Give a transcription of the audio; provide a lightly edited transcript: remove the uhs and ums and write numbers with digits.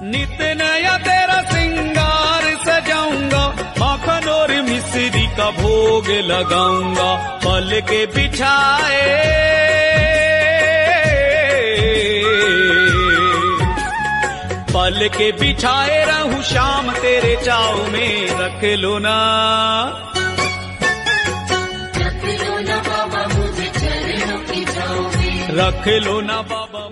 नित नया तेरा सिंगार सजाऊंगा, माखन और मिश्री का भोग लगाऊंगा। पल के बिछाए पल के बिछाए रहूं शाम तेरे चाव में। रख लो ना बाबा मुझे चरणों की छाँव में। रख लो ना बाबा।